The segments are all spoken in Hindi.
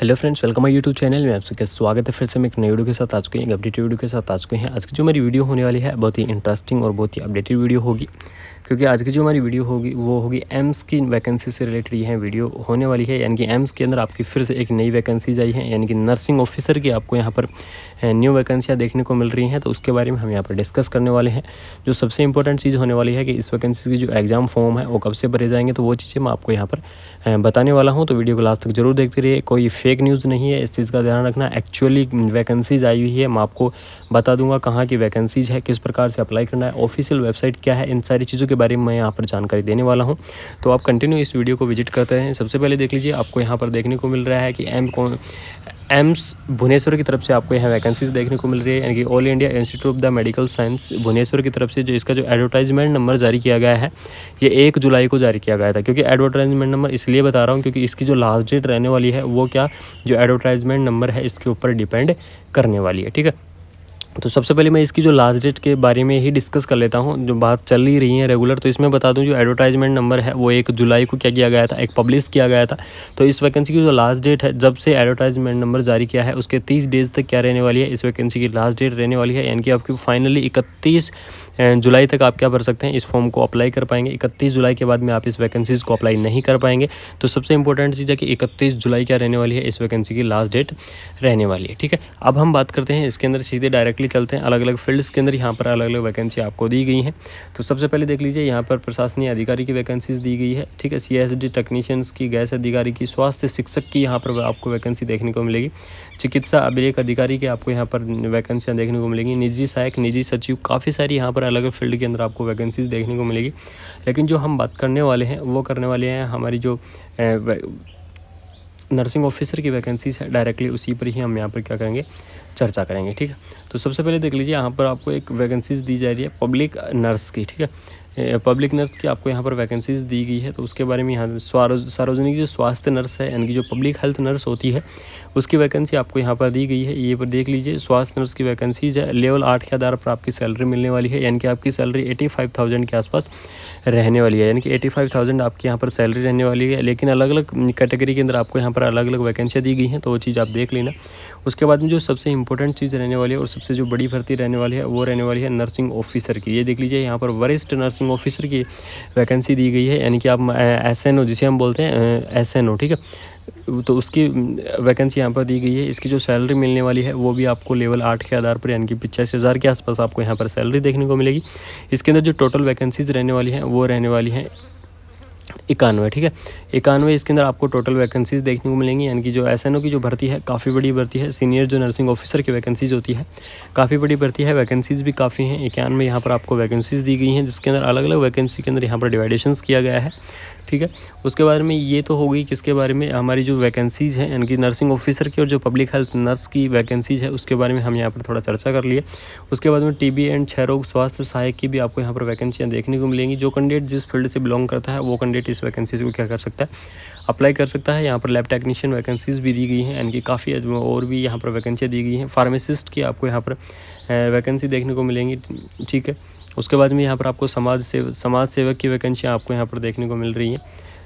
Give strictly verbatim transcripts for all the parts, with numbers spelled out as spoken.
Hello friends, welcome my YouTube channel में आप सबका स्वागत है। फिर से मैं एक नई वीडियो के साथ आज को एक अपडेटेड वीडियो के साथ आज को हैं। आज की जो हमारी वीडियो होने वाली है बहुत ही इंटरेस्टिंग और बहुत ही अपडेटेड वीडियो होगी, क्योंकि आज की जो हमारी वीडियो होगी वो होगी एम्स की वैकेंसी से रिलेटेड ये है वीडियो होने वाली है। यानी कि एम्स के अंदर आपकी फिर से एक नई वैकेंसीज आई है, यानी कि नर्सिंग ऑफिसर की आपको यहाँ पर न्यू वैकेंसियाँ देखने को मिल रही हैं। तो उसके बारे में हम यहाँ पर डिस्कस करने वाले हैं। जो सबसे इंपॉर्टेंट चीज़ होने वाली है कि इस वैकेंसी की जो एग्ज़ाम फॉर्म है वो कब से भरे जाएंगे, तो वो चीज़ें मैं आपको यहाँ पर बताने वाला हूँ। तो वीडियो को लास्ट तक जरूर देखते रहिए। कोई फेक न्यूज़ नहीं है, इस चीज़ का ध्यान रखना। एक्चुअली वैकेंसीज आई हुई है, मैं आपको बता दूंगा कहाँ की वैकेंसीज है, किस प्रकार से अप्लाई करना है, ऑफिशियल वेबसाइट क्या है, इन सारी चीज़ों के बारे में मैं यहाँ पर जानकारी देने वाला हूँ। तो आप कंटिन्यू इस वीडियो को विजिट करते हैं। सबसे पहले देख लीजिए, आपको यहाँ पर देखने को मिल रहा है कि एम कौन एम्स भुवनेश्वर की तरफ से आपको यहाँ वैकेंसीज देखने को मिल रही है। यानी कि All India Institute of the Medical Science Bhubaneswar की तरफ से जो इसका जो एडवर्टाइजमेंट नंबर जारी किया गया है, ये एक जुलाई को जारी किया गया था। क्योंकि एडवर्टाइजमेंट नंबर इसलिए बता रहा हूँ क्योंकि इसकी जो लास्ट डेट रहने वाली है वो क्या जो एडवर्टाइजमेंट नंबर है इसके ऊपर डिपेंड करने वाली है। ठीक है, तो सबसे पहले मैं इसकी जो लास्ट डेट के बारे में ही डिस्कस कर लेता हूं, जो बात चल ही रही है रेगुलर। तो इसमें बता दूं जो एडवर्टाइजमेंट नंबर है वो एक जुलाई को क्या किया गया था, एक पब्लिश किया गया था। तो इस वैकेंसी की जो लास्ट डेट है, जब से एडवर्टाइजमेंट नंबर जारी किया है उसके तीस डेज तक क्या रहने वाली है, इस वैकेंसी की लास्ट डेट रहने वाली है। यानी कि आपकी फाइनली इकतीस जुलाई तक आप क्या कर सकते हैं, इस फॉर्म को अप्लाई कर पाएंगे। इकतीस जुलाई के बाद में आप इस वैकेंसीज को अप्लाई नहीं कर पाएंगे। तो सबसे इंपॉर्टेंट चीज़ है कि इकतीस जुलाई क्या रहने वाली है, इस वैकेंसी की लास्ट डेट रहने वाली है। ठीक है, अब हम बात करते हैं इसके अंदर, सीधे डायरेक्टली चलते हैं। अलग अलग फील्ड्स के अंदर यहाँ पर अलग अलग वैकेंसी आपको दी गई हैं। तो सबसे पहले देख लीजिए, यहाँ पर प्रशासनिक अधिकारी की वैकेंसीज दी गई है। ठीक है, सी एस डी टेक्नीशियंस की, गैस अधिकारी की, स्वास्थ्य शिक्षक की यहाँ पर आपको वैकेंसी देखने को मिलेगी। चिकित्सा अभिलेख अधिकारी के आपको यहाँ पर वैकेंसियाँ देखने को मिलेंगी। निजी सहायक, निजी सचिव, काफ़ी सारी यहाँ पर अलग अलग फील्ड के अंदर आपको वैकेंसीज देखने को मिलेगी। लेकिन जो हम बात करने वाले हैं वो करने वाले हैं हमारी जो नर्सिंग ऑफिसर की वैकेंसीज है, डायरेक्टली उसी पर ही हम यहाँ पर क्या करेंगे, चर्चा करेंगे। ठीक है, तो सबसे पहले देख लीजिए, यहाँ पर आपको एक वैकेंसीज दी जा रही है पब्लिक नर्स की। ठीक है, पब्लिक नर्स की आपको यहाँ पर वैकेंसीज दी गई है। तो उसके बारे में यहाँ सार्वजनिक जो स्वास्थ्य नर्स है, यानी कि जो पब्लिक हेल्थ नर्स होती है, उसकी वैकेंसी आपको यहाँ पर दी गई है। ये पर देख लीजिए, स्वास्थ्य नर्स की वैकेंसीज है। लेवल आठ के आधार पर आपकी सैलरी मिलने वाली है। यानी कि आपकी सैलरी एटी फाइव थाउजेंड के आसपास रहने वाली है। यानी कि एटी फाइव थाउजेंड आपकी यहाँ पर सैलरी रहने वाली है। लेकिन अलग अलग कैटेगरी के अंदर आपको यहाँ पर अलग अलग वैकेंसियाँ दी गई हैं, तो वो चीज़ आप देख लेना। उसके बाद में जो सबसे इंपॉर्टेंट चीज़ रहने वाली है और सबसे जो बड़ी भर्ती रहने वाली है वो रहने वाली है नर्सिंग ऑफिसर की। ये देख लीजिए, यहाँ पर वरिष्ठ नर्सिंग ऑफिसर की वैकेंसी दी गई है। यानी कि आप एस एन ओ, जिसे हम बोलते हैं एस एन ओ, ठीक है, तो उसकी वैकेंसी यहाँ पर दी गई है। इसकी जो सैलरी मिलने वाली है वो भी आपको लेवल आठ के आधार पर, यानी कि पचासी हज़ार के आसपास आपको यहाँ पर सैलरी देखने को मिलेगी। इसके अंदर जो टोटल वैकेंसीज रहने वाली हैं वो रहने वाली हैं इक्यानवे। ठीक है, इक्यानवे इसके अंदर आपको टोटल वैकेंसीज देखने को मिलेंगी। यानी कि जो एस एन ओ की जो भर्ती है काफ़ी बड़ी भर्ती है। सीनियर जो नर्सिंग ऑफिसर की वैकेंसीज होती है काफ़ी बड़ी भर्ती है, वैकेंसीज भी काफ़ी हैं। इक्यानवे यहाँ पर आपको वैकेंसीज दी गई हैं, जिसके अंदर अलग अलग वैकेंसी के अंदर यहाँ पर डिवाइडेशंस किया गया है। ठीक है, उसके बारे में ये तो हो गई किसके बारे में, हमारी जो वैकेंसीज़ हैं, यानी कि नर्सिंग ऑफिसर की और जो पब्लिक हेल्थ नर्स की वैकेंसीज़ है उसके बारे में हम यहाँ पर थोड़ा चर्चा कर लिए। उसके बाद में टीबी एंड क्षय रोग स्वास्थ्य सहायक की भी आपको यहाँ पर वैकेंसियाँ देखने को मिलेंगी। जो कैंडिडेट जिस फील्ड से बिलोंग करता है वो कैंडिडेट इस वैकेंसीज को क्या कर सकता है, अप्लाई कर सकता है। यहाँ पर लैब टेक्नीशियन वैकेंसीज भी दी गई हैं, यानी कि काफ़ी और भी यहाँ पर वैकेंसियाँ दी गई हैं। फार्मासिस्ट की आपको यहाँ पर वैकेंसी देखने को मिलेंगी। ठीक है, उसके बाद में यहाँ पर आपको समाज सेव समाज सेवक की वैकेंसियाँ आपको यहाँ पर देखने को मिल रही हैं।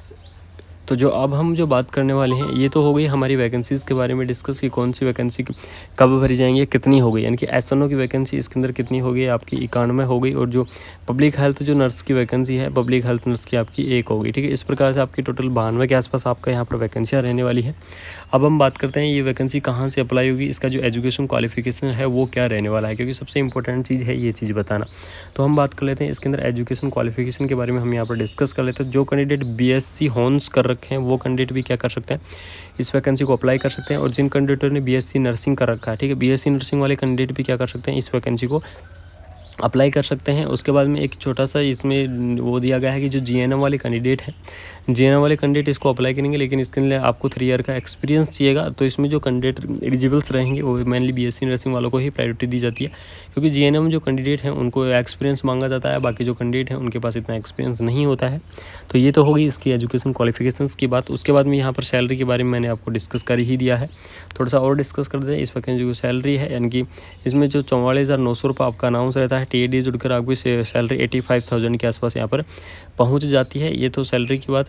तो जो अब हम जो बात करने वाले हैं, ये तो हो गई हमारी वैकेंसीज़ के बारे में डिस्कस की कौन सी वैकेंसी कब भरी जाएंगी, कितनी हो गई। यानी कि एस एन ओ की वैकेंसी इसके अंदर कितनी हो गई, आपकी इक्यानवे हो गई। और जो पब्लिक हेल्थ जो नर्स की वैकेंसी है, पब्लिक हेल्थ नर्स की आपकी एक हो गई। ठीक है, इस प्रकार से आपकी टोटल बानवे के आसपास आपका यहाँ पर वैकेंसियाँ रहने वाली है। अब हम बात करते हैं ये वैकेंसी कहाँ से अप्लाई होगी, इसका जो एजुकेशन क्वालिफिकेशन है वो क्या रहने वाला है, क्योंकि सबसे इंपॉर्टेंट चीज़ है ये चीज़ बताना। तो हम बात कर लेते हैं इसके अंदर एजुकेशन क्वालिफिकेशन के बारे में हम यहाँ पर डिस्कस कर लेते हैं। जो कैंडिडेट बी एस सी हॉर्न्स कर रखे हैं वो कैंडिडेट भी क्या कर सकते हैं, इस वैकेंसी को अप्लाई कर सकते हैं। और जिन कैंडिडेटों ने बीएससी नर्सिंग कर रखा है, ठीक है, बीएससी नर्सिंग वाले कैंडिडेट भी क्या कर सकते हैं, इस वैकेंसी को अप्लाई कर सकते हैं। उसके बाद में एक छोटा सा इसमें वो दिया गया है कि जो जीएनएम वाले कैंडिडेट हैं, जीएनएम वाले कैंडिडेट इसको अप्लाई करेंगे, लेकिन इसके लिए आपको थ्री ईयर का एक्सपीरियंस चाहिएगा। तो इसमें जो कैंडिडेट एलिजिबल्स रहेंगे वो मेनली बीएससी नर्सिंग वालों को ही प्रायोरिटी दी जाती है, क्योंकि जीएनएम जो कैंडिडेट हैं उनको एक्सपीरियंस मांगा जाता है, बाकी जो कैंडिडेट हैं उनके पास इतना एक्सपीरियंस नहीं होता है। तो ये तो होगी इसकी एजुकेशन क्वालिफिकेशंस की बात। उसके बाद में यहाँ पर सैलरी के बारे में मैंने आपको डिस्कस कर ही दिया है, थोड़ा सा और डिस्कस कर दें। इस वैकेंसी की सैलरी है, यानी कि इसमें जो चौवालीस हज़ार नौ सौ रुपये आपका अनाउंस रहता है, टी ए डी जुड़कर आपकी सैलरी एटी फाइव थाउजेंड के आसपास यहाँ पर पहुँच जाती है। ये तो सैलरी की बात।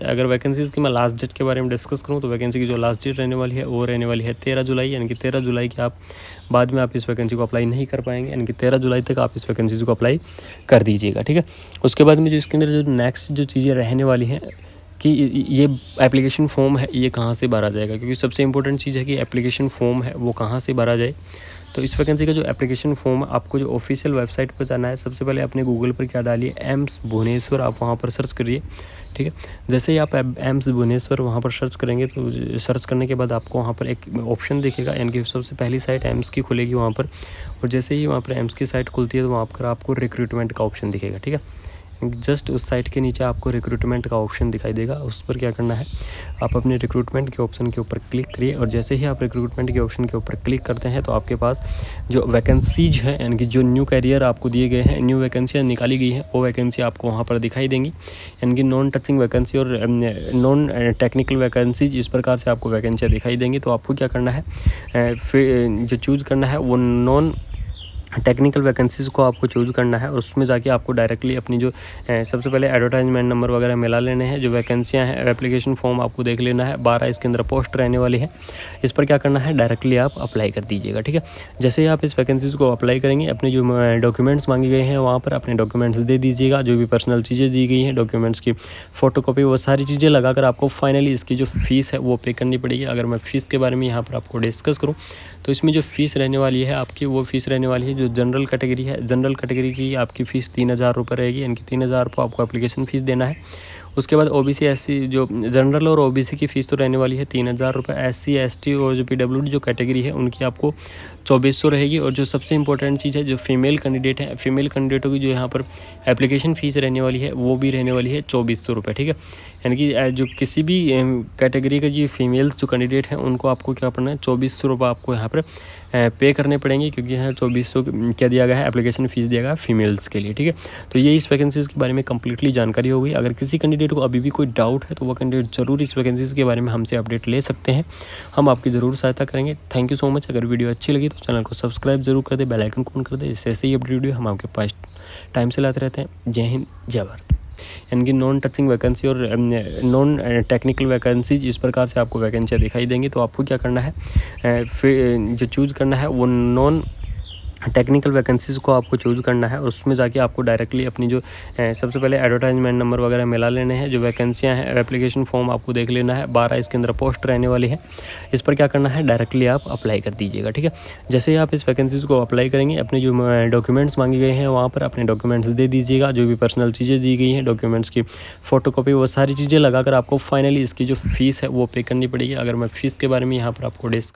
अगर वैकेंसीज़ की मैं लास्ट डेट के बारे में डिस्कस करूँ तो वैकेंसी की जो लास्ट डेट रहने वाली है वो रहने वाली है तेरह जुलाई, यानी कि तेरह जुलाई के आप बाद में आप इस वैकेंसी को अप्लाई नहीं कर पाएंगे, यानी कि तेरह जुलाई तक आप इस वैकेंसी को अप्लाई कर दीजिएगा, ठीक है। उसके बाद में जो इसके अंदर जो नेक्स्ट जो चीज़ें रहने वाली हैं कि ये एप्लीकेशन फॉर्म है ये कहाँ से भरा जाएगा, क्योंकि सबसे इंपॉर्टेंट चीज़ है कि एप्लीकेशन फॉर्म है वो कहाँ से भरा जाए। तो इस वैकेंसी का जो एप्लीकेशन फॉर्म आपको जो ऑफिशियल वेबसाइट पर जाना है, सबसे पहले आपने गूगल पर क्या डालिए, एम्स भुवनेश्वर, आप वहाँ पर सर्च करिए, ठीक है। जैसे ही आप एम्स भुवनेश्वर वहाँ पर सर्च करेंगे तो सर्च करने के बाद आपको वहाँ पर एक ऑप्शन दिखेगा, यानी कि सबसे पहली साइट एम्स की खुलेगी वहाँ पर, और जैसे ही वहाँ पर एम्स की साइट खुलती है तो वहाँ पर आपको रिक्रूटमेंट का ऑप्शन दिखेगा, ठीक है। जस्ट उस साइट के नीचे आपको रिक्रूटमेंट का ऑप्शन दिखाई देगा, उस पर क्या करना है, आप अपने रिक्रूटमेंट के ऑप्शन के ऊपर क्लिक करिए, और जैसे ही आप रिक्रूटमेंट के ऑप्शन के ऊपर क्लिक करते हैं तो आपके पास जो वैकेंसीज हैं, यानी कि जो न्यू कैरियर आपको दिए गए हैं, न्यू वैकेंसियाँ निकाली गई हैं, वो वैकेंसी आपको वहाँ पर दिखाई देंगी, यानी कि नॉन टचिंग वैकेंसी और नॉन टेक्निकल वैकेंसीज, इस प्रकार से आपको वैकेंसियाँ दिखाई देंगी। तो आपको क्या करना है, फिर जो चूज़ करना है वो नॉन टेक्निकल वैकेंसीज़ को आपको चूज़ करना है। उसमें जाके आपको डायरेक्टली अपनी जो सबसे पहले एडवर्टाइजमेंट नंबर वगैरह मिला लेने हैं, जो वैकेंसियाँ हैं एप्लीकेशन फॉर्म आपको देख लेना है, बारह इसके अंदर पोस्ट रहने वाली है, इस पर क्या करना है, डायरेक्टली आप अप्लाई कर दीजिएगा, ठीक है। जैसे ही आप इस वैकेंसीज़ को अप्लाई करेंगे, अपने जो डॉक्यूमेंट्स मांगे गए हैं वहाँ पर अपने डॉक्यूमेंट्स दे दीजिएगा, जो भी पर्सनल चीज़ें दी गई हैं, डॉक्यूमेंट्स की फ़ोटोकॉपी, वो सारी चीज़ें लगाकर आपको फाइनली इसकी जो फ़ीस है वो पे करनी पड़ेगी। अगर मैं फ़ीस के बारे में यहाँ पर आपको डिस्कस करूँ तो इसमें जो फ़ीस रहने वाली है आपकी, वो फ़ीस रहने वाली है जो जनरल कैटेगरी है, जनरल कैटेगरी की आपकी फ़ीस तीन हज़ार रुपये रहेगी, यानी कि तीन हज़ार रुपये आपको एप्लीकेशन फ़ीस देना है। उसके बाद ओबीसी एससी, जो जनरल और ओबीसी की फ़ीस तो रहने वाली है तीन हज़ार रुपये, एससी एसटी और जो पीडब्ल्यूडी जो कैटेगरी है उनकी आपको चौबीस सौ रहेगी। और जो सबसे इंपॉर्टेंट चीज़ है, जो फीमेल कैंडिडेट है, फीमेल कैंडिडेटों की जो यहाँ पर एप्लीकेशन फ़ीस रहने वाली है वो भी रहने वाली है चौबीस सौ रुपये, ठीक है। यानी कि जो किसी भी कैटेगरी का जो फीमेल जो कैंडिडेट हैं उनको आपको क्या करना है, चौबीस सौ रुपये आपको यहाँ पर पे करने पड़ेंगे, क्योंकि यहाँ चौबीस सौ क्या दिया गया है, एप्लीकेशन फ़ीस दिया गया है फीमेल्स के लिए, ठीक है। तो ये इस वैकेंसीज़ के बारे में कंप्लीटली जानकारी हो गई। अगर किसी कैंडिडेट को अभी भी कोई डाउट है तो वह कैंडिडेट ज़रूर इस वैकेंसीज़ के बारे में हमसे अपडेट ले सकते हैं, हम आपकी ज़रूर सहायता करेंगे। Thank you so much. अगर वीडियो अच्छी लगी तो चैनल को सब्सक्राइब जरूर कर दे, बेल आइकन ऑन कर दे, इससे ऐसे ही अपडेट वीडियो हम आपके पास टाइम से लाते रहते हैं। जय हिंद, जय भारत। यानी कि नॉन टचिंग वैकेंसी और नॉन टेक्निकल वैकेंसीज, इस प्रकार से आपको वैकेंसियाँ दिखाई देंगी। तो आपको क्या करना है, फिर जो चूज़ करना है वो नॉन टेक्निकल वैकेंसीज़ को आपको चूज़ करना है। उसमें जाके आपको डायरेक्टली अपनी जो सबसे पहले एडवर्टाइजमेंट नंबर वगैरह मिला लेने हैं, जो वैकेंसियाँ हैं एप्लीकेशन फॉर्म आपको देख लेना है, बारह इसके अंदर पोस्ट रहने वाली है, इस पर क्या करना है, डायरेक्टली आप अप्लाई कर दीजिएगा, ठीक है। जैसे ही आप इस वैकेंसीज़ को अप्लाई करेंगे, अपने जो डॉक्यूमेंट्स मांगे गए हैं वहाँ पर अपने डॉक्यूमेंट्स दे दीजिएगा, जो भी पर्सनल चीज़ें दी गई हैं, डॉक्यूमेंट्स की फ़ोटोकॉपी, वो सारी चीज़ें लगाकर आपको फाइनली इसकी जो फ़ीस है वो पे करनी पड़ेगी। अगर मैं फ़ीस के बारे में यहाँ पर आपको डिस्क